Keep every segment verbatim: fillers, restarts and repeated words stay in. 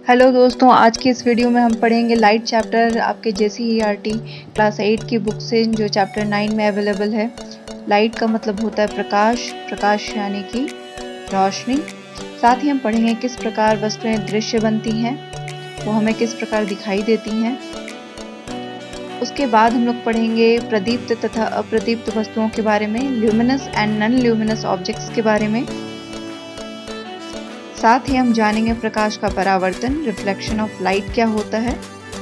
Hello दोस्तों, आज की इस वीडियो में हम पढ़ेंगे लाइट चैप्टर आपके जेसीईआरटी क्लास एट की बुक से, जो चैप्टर नाइन में अवेलेबल है। लाइट का मतलब होता है प्रकाश, प्रकाश यानी कि रोशनी। साथ ही हम पढ़ेंगे किस प्रकार वस्तुएं दृश्य बनती हैं, वो हमें किस प्रकार दिखाई देती हैं। उसके बाद हम लोग पढ़ेंगे प्रदीप्त तथा अप्रदीप्त वस्तुओं के बारे में, luminous and non luminous objects के बारे में। साथ ही हम जानेंगे प्रकाश का परावर्तन, रिफ्लेक्शन ऑफ लाइट क्या होता है।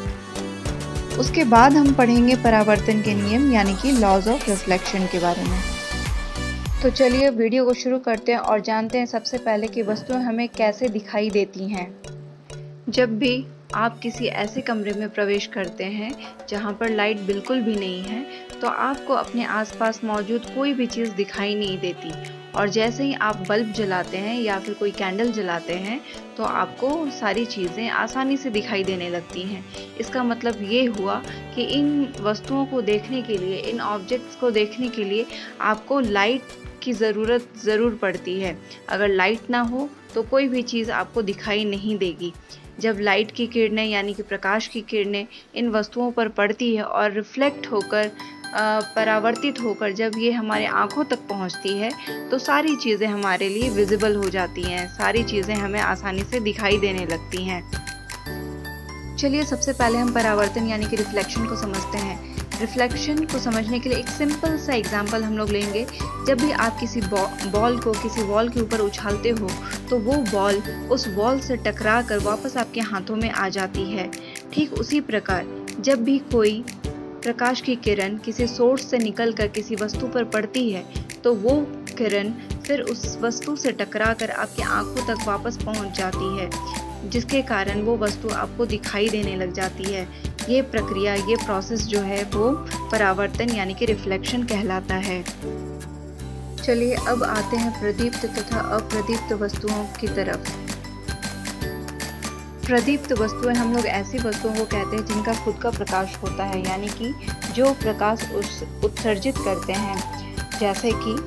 उसके बाद हम पढ़ेंगे परावर्तन के नियम यानी कि लॉज ऑफ रिफ्लेक्शन के बारे में। तो चलिए वीडियो को शुरू करते हैं और जानते हैं सबसे पहले कि वस्तुएं हमें कैसे दिखाई देती हैं। जब भी आप किसी ऐसे कमरे में प्रवेश करते हैं जहां पर लाइट बिल्कुल भी नहीं है, तो आपको अपने आसपास मौजूद कोई भी चीज़ दिखाई नहीं देती। और जैसे ही आप बल्ब जलाते हैं या फिर कोई कैंडल जलाते हैं, तो आपको सारी चीज़ें आसानी से दिखाई देने लगती हैं। इसका मतलब ये हुआ कि इन वस्तुओं को देखने के लिए, इन ऑब्जेक्ट्स को देखने के लिए आपको लाइट की ज़रूरत ज़रूर पड़ती है। अगर लाइट ना हो तो कोई भी चीज़ आपको दिखाई नहीं देगी। जब लाइट की किरणें यानी कि प्रकाश की किरणें इन वस्तुओं पर पड़ती है और रिफ्लेक्ट होकर, परावर्तित होकर जब ये हमारे आँखों तक पहुँचती है, तो सारी चीज़ें हमारे लिए विजिबल हो जाती हैं, सारी चीज़ें हमें आसानी से दिखाई देने लगती हैं। चलिए सबसे पहले हम परावर्तन यानी कि रिफ्लेक्शन को समझते हैं। रिफ्लेक्शन को समझने के लिए एक सिंपल सा एग्जाम्पल हम लोग लेंगे। जब भी आप किसी बॉल को किसी वॉल के ऊपर उछालते हो, तो वो बॉल उस वॉल से टकरा कर वापस आपके हाथों में आ जाती है। ठीक उसी प्रकार जब भी कोई प्रकाश की किरण किसी सोर्स से निकलकर किसी वस्तु पर पड़ती है, तो वो किरण फिर उस वस्तु से टकराकर आपकी आंखों तक वापस पहुंच जाती है, जिसके कारण वो वस्तु आपको दिखाई देने लग जाती है। ये प्रक्रिया, ये प्रोसेस जो है वो परावर्तन यानी कि रिफ्लेक्शन कहलाता है। चलिए अब आते हैं प्रदीप्त तथा अप्रदीप्त वस्तुओं की तरफ। प्रदीप्त वस्तुएं हम लोग ऐसी वस्तुओं को कहते हैं जिनका खुद का प्रकाश होता है, यानी कि जो प्रकाश उस उत्सर्जित करते हैं, जैसे कि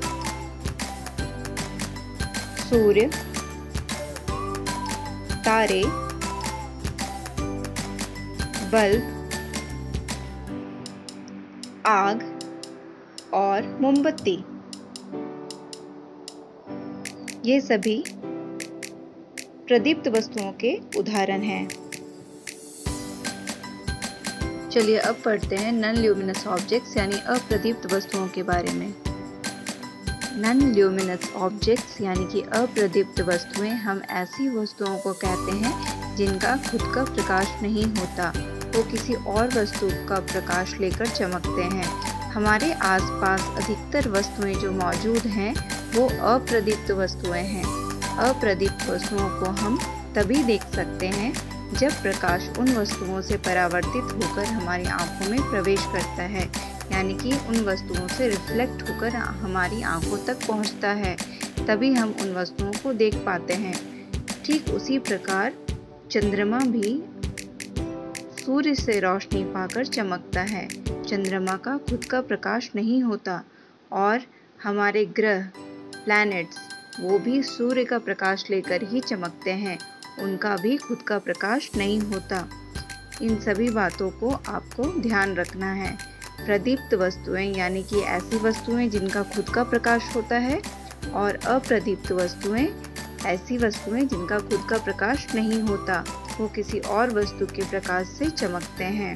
सूर्य, तारे, बल्ब, आग और मोमबत्ती। ये सभी प्रदीप्त वस्तुओं के उदाहरण हैं। चलिए अब पढ़ते हैं नॉन ल्यूमिनस ऑब्जेक्ट्स यानी अप्रदीप्त वस्तुओं के बारे में। नॉन ल्यूमिनस ऑब्जेक्ट्स यानी कि अप्रदीप्त वस्तुएं हम ऐसी वस्तुओं को कहते हैं जिनका खुद का प्रकाश नहीं होता, वो किसी और वस्तु का प्रकाश लेकर चमकते हैं। हमारे आसपास अधिकतर वस्तुएं जो मौजूद हैं वो अप्रदीप्त वस्तुएं हैं। अप्रदीप्त वस्तुओं को हम तभी देख सकते हैं जब प्रकाश उन वस्तुओं से परावर्तित होकर हमारी आंखों में प्रवेश करता है, यानी कि उन वस्तुओं से रिफ्लेक्ट होकर हमारी आंखों तक पहुंचता है, तभी हम उन वस्तुओं को देख पाते हैं। ठीक उसी प्रकार चंद्रमा भी सूर्य से रोशनी पाकर चमकता है। चंद्रमा का खुद का प्रकाश नहीं होता, और हमारे ग्रह, प्लैनेट्स, वो भी सूर्य का प्रकाश लेकर ही चमकते हैं, उनका भी खुद का प्रकाश नहीं होता। इन सभी बातों को आपको ध्यान रखना है। प्रदीप्त वस्तुएं यानी कि ऐसी वस्तुएं जिनका खुद का प्रकाश होता है, और अप्रदीप्त वस्तुएं ऐसी वस्तुएं जिनका खुद का प्रकाश नहीं होता, वो किसी और वस्तु के प्रकाश से चमकते हैं।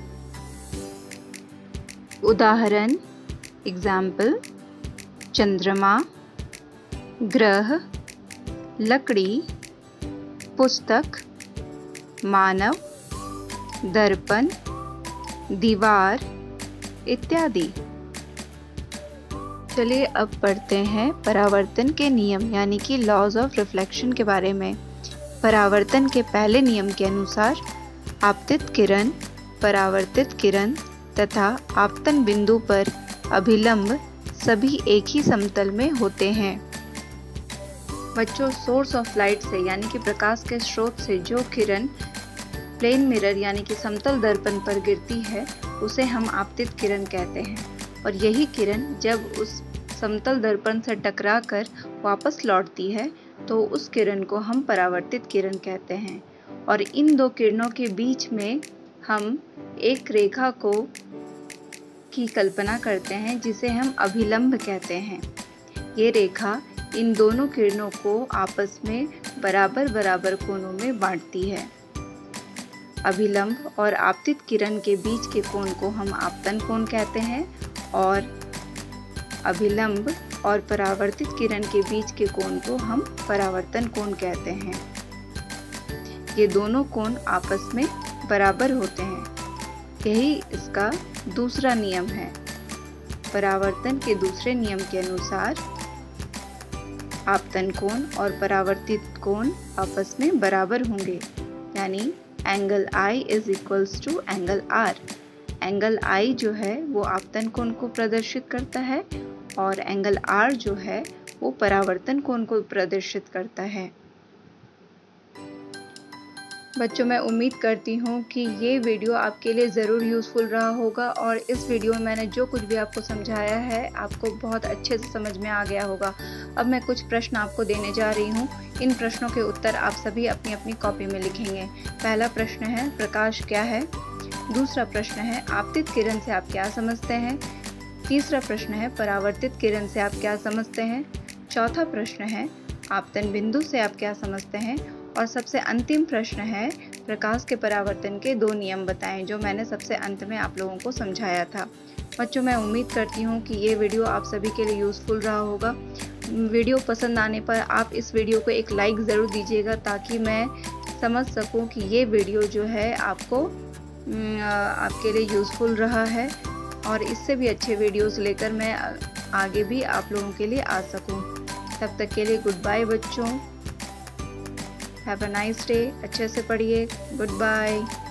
उदाहरण, एग्जाम्पल, चंद्रमा, ग्रह, लकड़ी, पुस्तक, मानव, दर्पण, दीवार इत्यादि। चलिए अब पढ़ते हैं परावर्तन के नियम यानी कि लॉज ऑफ रिफ्लेक्शन के बारे में। परावर्तन के पहले नियम के अनुसार आपतित किरण, परावर्तित किरण तथा आपतन बिंदु पर अभिलंब सभी एक ही समतल में होते हैं। बच्चों, सोर्स ऑफ लाइट से यानी कि प्रकाश के स्रोत से जो किरण प्लेन मिरर यानी कि समतल दर्पण पर गिरती है, उसे हम आपतित किरण कहते हैं। और यही किरण जब उस समतल दर्पण से टकराकर वापस लौटती है, तो उस किरण को हम परावर्तित किरण कहते हैं। और इन दो किरणों के बीच में हम एक रेखा को की कल्पना करते हैं जिसे हम अभिलंब कहते हैं। ये रेखा इन दोनों किरणों को आपस में बराबर बराबर कोणों में बांटती है। अभिलंब और आपतित किरण के बीच के कोण को हम आपतन कोण कहते हैं और अभिलंब और परावर्तित किरण के बीच के कोण को हम परावर्तन कोण कहते हैं। ये दोनों कोण आपस में बराबर होते हैं। यही इसका दूसरा नियम है। परावर्तन के दूसरे नियम के अनुसार आपतन कोण और परावर्तित कोण आपस में बराबर होंगे, यानी angle I is equals to angle R। Angle I जो है वो आपतन कोण को प्रदर्शित करता है और एंगल R जो है वो परावर्तन कोण को प्रदर्शित करता है। बच्चों, मैं उम्मीद करती हूँ कि ये वीडियो आपके लिए ज़रूर यूज़फुल रहा होगा और इस वीडियो में मैंने जो कुछ भी आपको समझाया है आपको बहुत अच्छे से समझ में आ गया होगा। अब मैं कुछ प्रश्न आपको देने जा रही हूँ। इन प्रश्नों के उत्तर आप सभी अपनी अपनी कॉपी में लिखेंगे। पहला प्रश्न है, प्रकाश क्या है? दूसरा प्रश्न है, आपतित किरण से आप क्या समझते हैं? तीसरा प्रश्न है, परावर्तित किरण से आप क्या समझते हैं? चौथा प्रश्न है, आपतन बिंदु से आप क्या समझते हैं? और सबसे अंतिम प्रश्न है, प्रकाश के परावर्तन के दो नियम बताएं, जो मैंने सबसे अंत में आप लोगों को समझाया था। बच्चों, मैं उम्मीद करती हूँ कि ये वीडियो आप सभी के लिए यूज़फुल रहा होगा। वीडियो पसंद आने पर आप इस वीडियो को एक लाइक ज़रूर दीजिएगा ताकि मैं समझ सकूँ कि ये वीडियो जो है आपको आपके लिए यूज़फुल रहा है और इससे भी अच्छे वीडियोज़ लेकर मैं आगे भी आप लोगों के लिए आ सकूँ। तब तक के लिए गुड बाय बच्चों। Have a nice day. अच्छे से पढ़िए। Good bye.